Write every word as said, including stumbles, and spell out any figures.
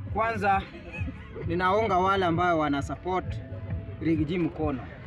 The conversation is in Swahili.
Kwanza ninaunga wale ambao wana support Riggy G mkono.